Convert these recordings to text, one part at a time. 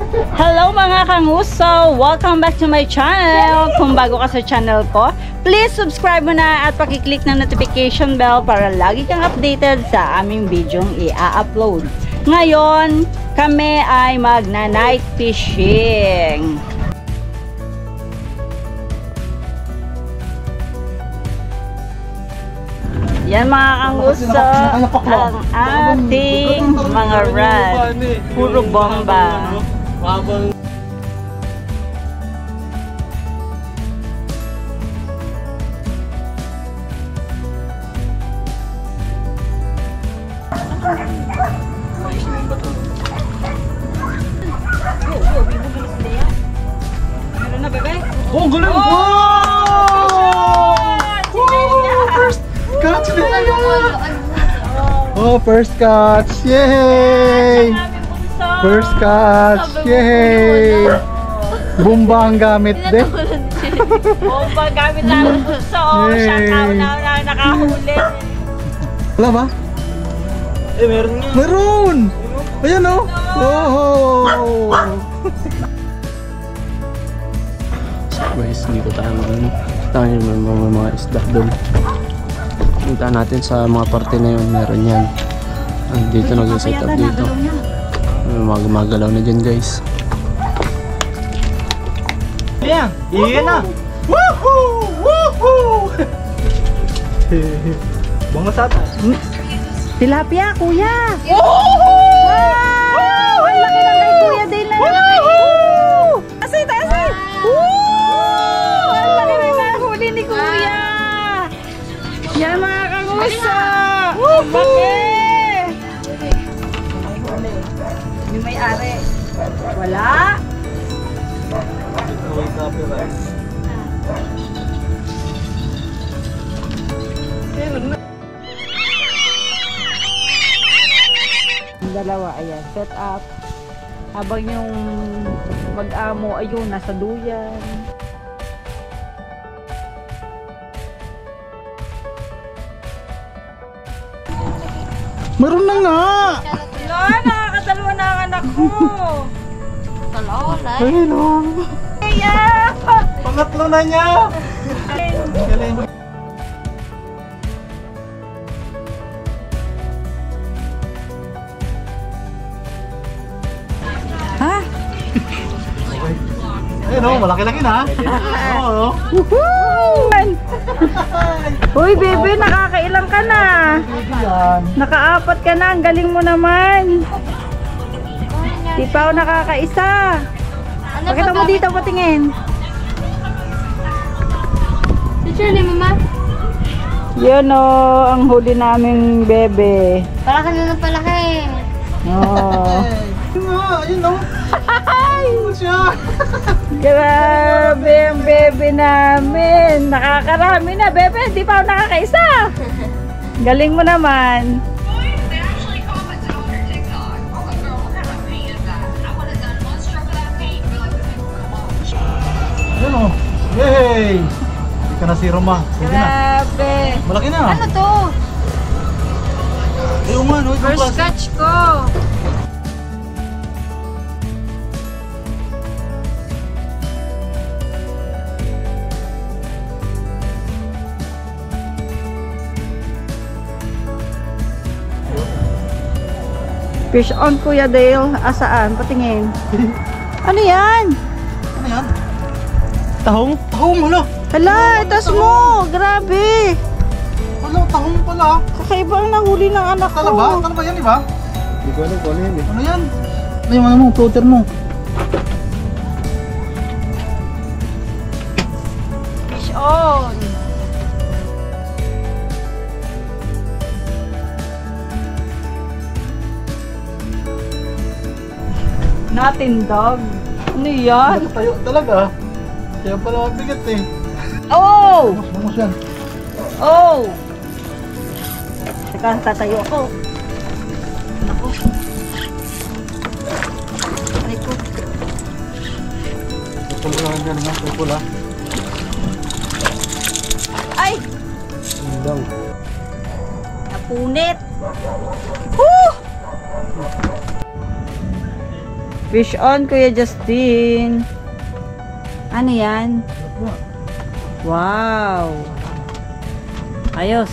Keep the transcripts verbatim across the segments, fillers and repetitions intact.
Hello mga kanguso! Welcome back to my channel! Kung bago ka sa channel ko, please subscribe mo na at pakiclick ng notification bell para lagi kang updated sa aming videong i-upload. Ngayon, kami ay magna-night fishing. Yan mga kanguso, ang ating mga rod. Puro bomba. Meron na, bebe? Oh, galing! Oh! First catch nila yan! Oh, first catch! Yay! First catch! Yay! Bumba ang gamit din. Bomba gamit namin bunso. Siya kauna na nakahuli. Wala ba? Eh, meron nga. Meron! Ayan o! Oh! So guys, dito tayo ngayon. Tayo yung mga, mga isda doon. Punta natin sa mga parte na yun. Meron yan. Ah, dito nag-set up dito. Mga gumagalaw na dyan guys. Ayan! Iyan na! Woohoo! Woohoo! Bangos ata. Tilapia, kuya! Wow! Ang laki ng kay kuya din na nahuli! Tasi, tasi! Wow! Ang laki ng nahuli ni kuya! Yan mga kanguso! Ang laki! Yung may-ari. Wala? Dalawa, ayan, set up habang yung mag-amo ayun nasa duyan. Meron na nga! Wala, nakakadalawa na ang anak ko. Ayun o! Kaya! Pangatlo na niya! Galing! Ha? Ayun o, malaki-laki na! Oo! Woohoo! Uy, bebe, nakakailang ka na. Yan! Nakaapat ka na, ang galing mo naman. Di pa ako nakakaisa. Pakita mo dito, patingin. Picture ni mama. Yun o, ang huli naming bebe. Palaki na ng palaki. Oh. Ayun nga! Ayun o! Ayun siya! Grabe ang bebe namin. Nakakarami na, bebe. Di pa ako nakakaisa. Galing mo naman. Ayun o! Yay! Hindi ka na si Roma. Sige na. Grabe. Malaki na. Ano to? Ayun nga, no? Itong First klase. catch ko. Fish on, Kuya Dale. Asaan? Patingin. Ano yan? Ano yan? Tahong? Tahong! Hala! Hala, itas mo. Grabe. Hala, tahong pala. Kakaiba ang nahuli ng anak ko. Tala ba? Tala ba yan, di ba? Hindi ko alam kung ano yan eh. Ano yan? Ano yung ano mo? Floater mo? Fish on. Natindog. Ano yan? Tayo talaga. Kaya pala mabigat eh. Oh! Bungos, bungos yan. Oh! Teka, tatayo ako. Naku. Aray ko. Ito mo lang yan, ha? Ito pula. Ay! Ano daw? Napunit. Woo! Fish on, Kuya Justin. Ano yan? Wow. Ayos.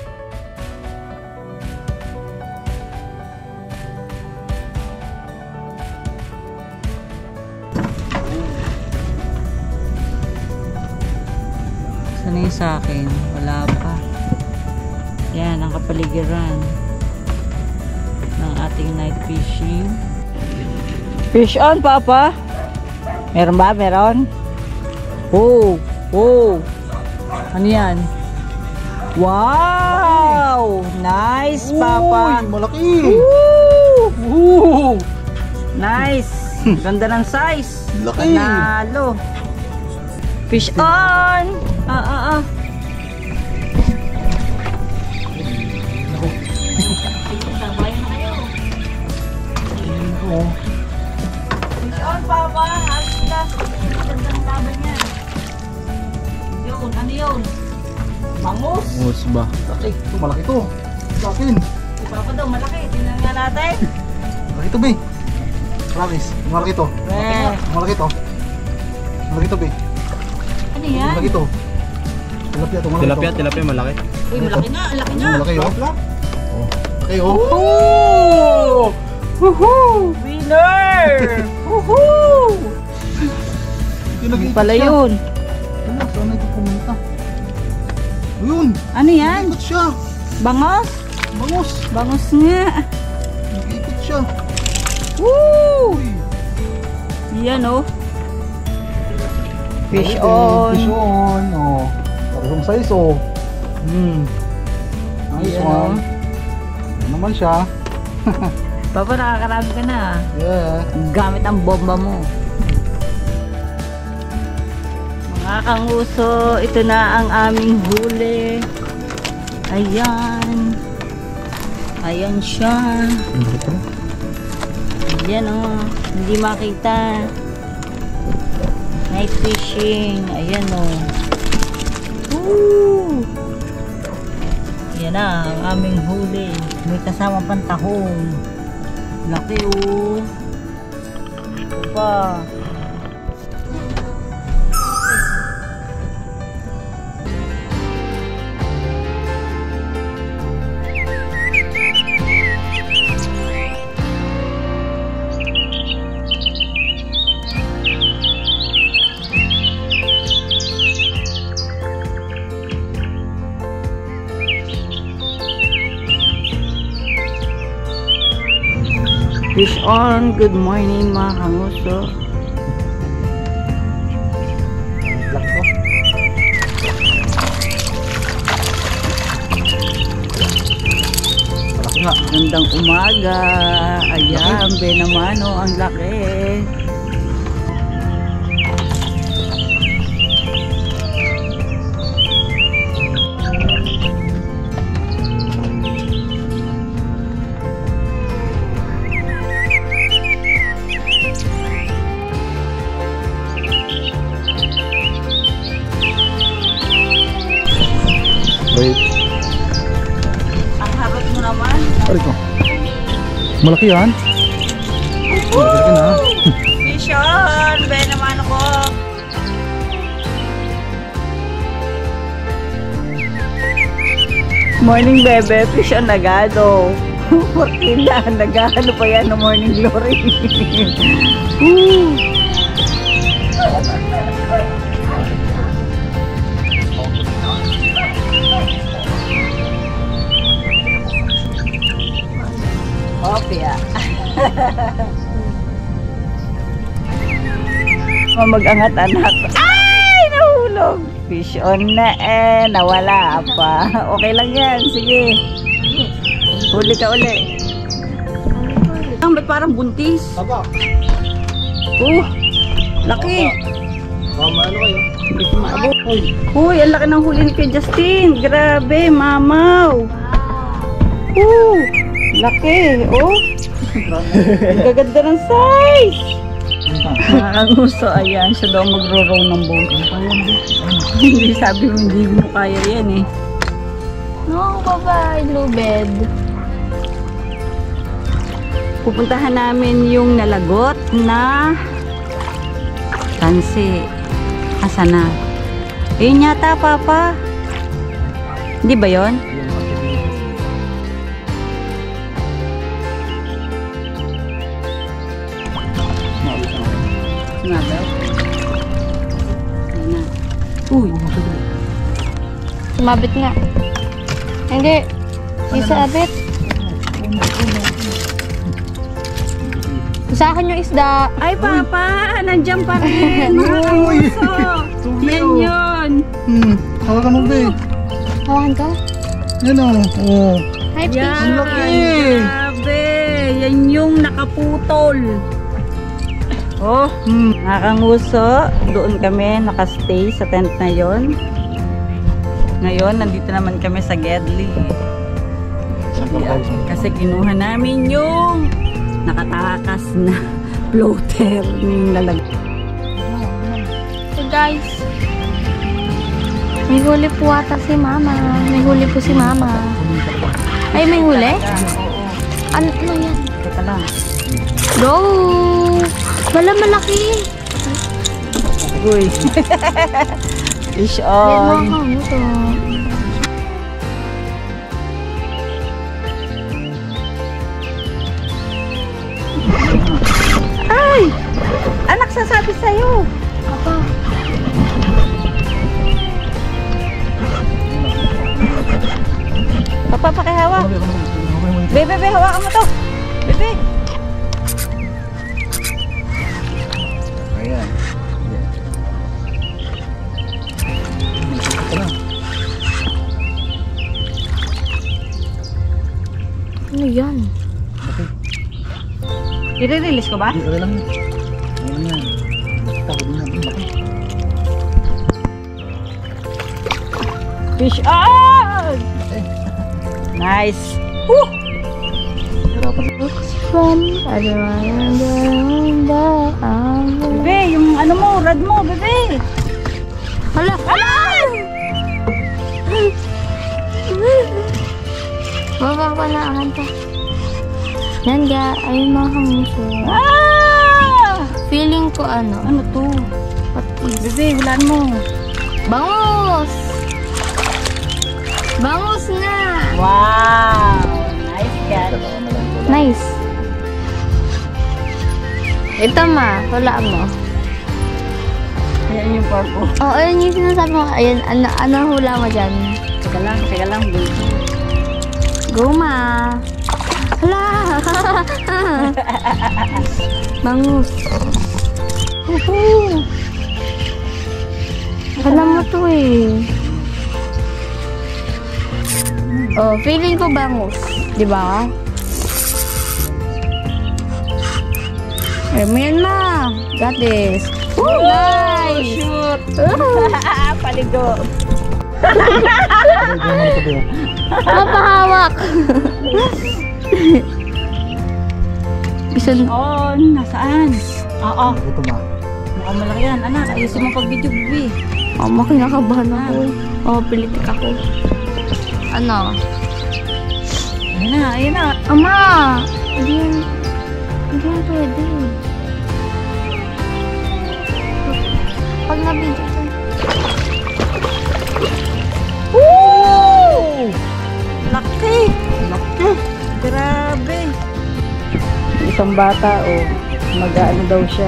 Sana yung sa akin? Wala pa. Yan, ang kapaligiran ng ating night fishing. Fish on, Papa. Meron ba? Meron? Oh, oh. Ano yan? Wow! Nice, Papa. Uy, malaki. Woo! Woo! Nice. Ganda ng size. Laki. Panalo. Fish on. Ah, ah, ah. Oh. Fish on, Papa. Halos na. Gandang laban niya. Yun, ano yun? Bangus. Bangus ba? Laki. Ito, malaki to. Sa akin. Si Papa daw, malaki. Tingnan nga natin. Malaki to, be. Promise. Malaki to. Eh. Malaki to. Malaki to, be. Ano yan? Malaki to. Tilapia to. Malaki Tilapia, to. tilapia malaki. Uy, malaki nga. Malaki nga. Malaki, oh. Oh. Okay, oh. Woohoo! Woohoo! Winner! Woohoo! Ano pala yun? Ano, saan na ito pumunta? Ayun! Ano yan? Nag-ikot siya! Bangos? Bangus! Bangos nga. Nag-ikot siya! Woo! Uy! Yan oh. Fish Ayun, on. Fish on! Oh. Parang size, oh. Hmm. Nice Yan, one. Ano naman siya? Papa, nakakarami ka na. Yeah. Gamit ang bomba mo. Mga kanguso, ito na ang aming huli. Ayan. Ayan siya. Ayan oh. Hindi makita. Night fishing. Ayan oh. Woo! Ayan na ang aming huli. May kasama pang tahong. Laki oh. Ito pa. Fish on, good morning mga kanguso. Black to. Malaki nga. Gandang umaga. Ayan, benamano, ang laki. Wait. Ang harot mo naman. Pari ko. Malaki yan. Malaki na. Fish on, benamano ko. Morning bebe, fish on agado. Wakila, nagahalo pa yan ng morning glory. Woo! Okay ah. Mag-angat-angat. Ay! Nahulog! Fish on na eh. Nawala pa. Okay lang yan. Sige. Huli ka uli. Ang ba't parang buntis? Taba. Oh! Laki! Mama, ano kayo? Hindi ko maabot. Uy, ang laki ng huli ni Kuya Justin. Grabe, mamaw. Oh! Laki, oh. Ang gaganda ng size. Mga kanguso, ayan. Siya daw magro-row ng boat. Hindi, sabi mo, hindi mo kaya yan eh. No, bye-bye, Lubed. pupuntahan namin yung nalagot na tansi. Asa na? Ayun yata, Papa. Hindi ba yun? Sumabaw? Ayun na. Uy! Sumabit nga. Hindi. Yung sabit. Sa akin yung isda. Ay, Papa! Nandiyan pa rin! Mga kamuso! Yan yun! Hmm, hawakan mo ba eh. Hawakan ka? Yan o. Oh. Hi, fish. Yan! Ang laki! Grabe! Yan yung nakaputol! Oh, Hmm. mga kanguso, doon kami nakastay sa tent na yon. Ngayon, nandito naman kami sa Gedli. Kasi kinuha namin yung nakatakas na floater ng lalag. So guys, may huli po ata si Mama. May huli po si Mama. Ay, may huli? Ano, ano yan? Teka lang. Go! Wala malaki. Uy. Fish Yan on. mga kamuso. Ay! Anak, sasabi sa'yo. Apa? Papa, pakihawak. Bebe, bebe, hawakan mo to. Bebe. Ayan. Ano yan? I-release ko ba? Hindi, okay lang yun. Ayan yan. Takot din natin. Laki. Fish on! Nice. Woo! Hirapan. From around the Bebe, yung ano mo, rad mo, bebe. Hala! Ay! Baba ko na ang kanta. Yan ga, ay mga kamuso. Ah! Feeling ko ano? Ano to? Patis. Bebe, hulaan mo. Bangus! Bangus na! Wow! Nice catch. Nice. Ito ma, wala mo. Ayan yung purple. Oh, ayun yung sinasabi mo. Ayun, ano, ano hula mo dyan? Teka lang, teka lang, baby. Go ma! Hala! Bangus. Woohoo! Alam mo to eh. Oh, feeling ko bangus. Di ba? Ayan ma! Got this. Woo! Nice! Shoot! Woohoo! Paligo. Mapahawak! Bisan On, nasaan? Oo. Ito ma. Mukhang malaki yan. Anak, ayusin mo pag-video, baby. Oh, makinakabahan ako. Oh, pilitik ako. Ano? Ayan na, ayan na. Ama! Hindi yan, hindi yan pwede. Pag nabidyo ito. Woo! Laki! Laki! Grabe! Isang bata, oh. Mag-ano daw siya.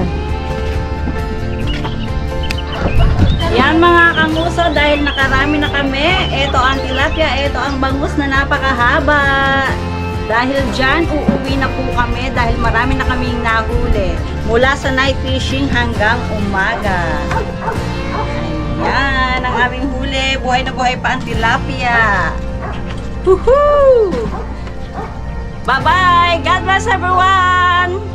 Yan mga kanguso, dahil nakarami na kami, ito ang tilapia, ito ang bangus na napakahaba. Dahil dyan, uuwi na po kami dahil marami na kaming nahuli. Mula sa night fishing hanggang umaga. Ayan, ang aming huli. Buhay na buhay pa ang tilapia. Woohoo! Bye-bye! God bless everyone!